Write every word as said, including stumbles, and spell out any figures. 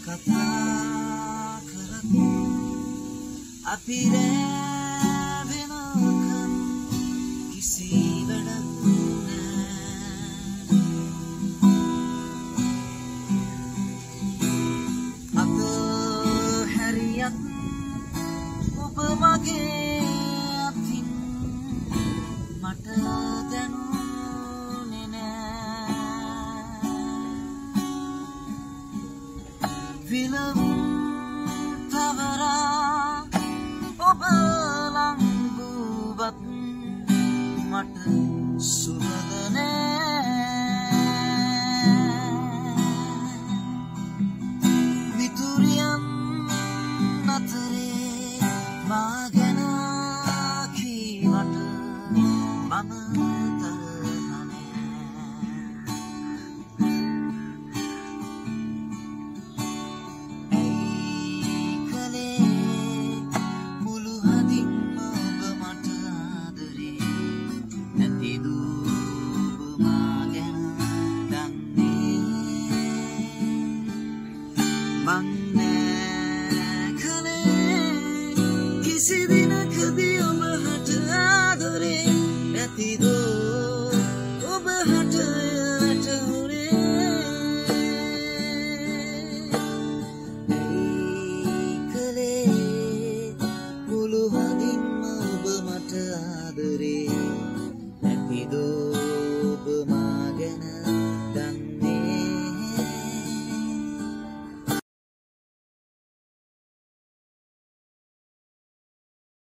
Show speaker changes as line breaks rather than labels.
කතා කරත් අපි රැවෙනකන් කිසි වැඩක් නෑ. අත හැරියත් ඔබ මගේ අතින් මට දැනුනේ නෑ. විලවුන් තවරා ඔබ ලංගුවත් මට සුවද නෑ. මිතුරියන් අතරේ මා ගැන කීවට මම තරහ නෑ. ඇයි කලේ මුළු හදින්ම ඔබ මට ආදරේ නැතිද ඔබ මා ගැන දන්නේ. මං නෑ කලේ කිසි දිනකදී ඔබ හට ආදරේ නැතිද ඔබ හට වැටහුනේ. ඇයි කලේ මුළු හදින්ම ඔබ මට ආදරේ